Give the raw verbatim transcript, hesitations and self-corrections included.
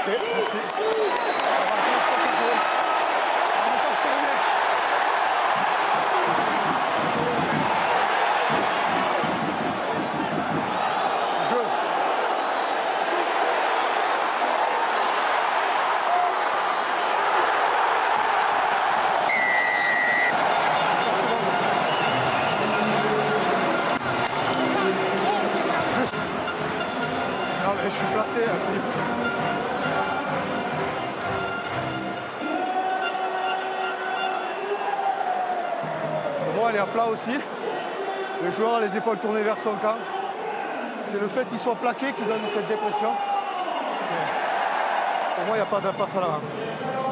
merci. Avantage pour ton jeu. Avantage terminé. Jeu. Juste. Non mais je suis placé, hein, Philippe. Elle est à plat aussi. Le joueur a les épaules tournées vers son camp. C'est le fait qu'il soit plaqué qui donne cette dépression. Pour moi, il n'y a pas d'impasse à la main.